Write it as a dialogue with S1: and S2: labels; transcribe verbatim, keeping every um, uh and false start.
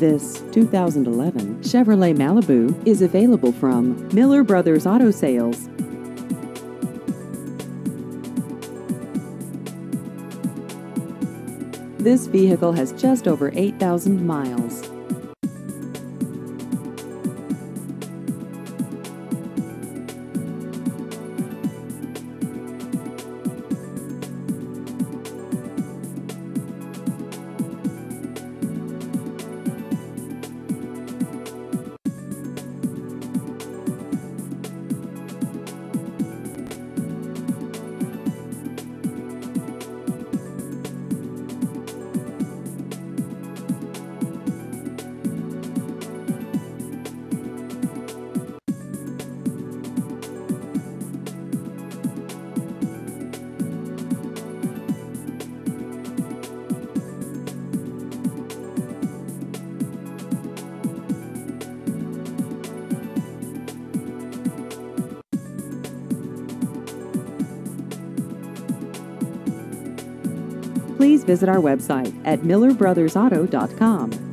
S1: This two thousand eleven Chevrolet Malibu is available from Miller Brothers Auto Sales. This vehicle has just over eight thousand miles. Please visit our website at miller brothers auto dot com.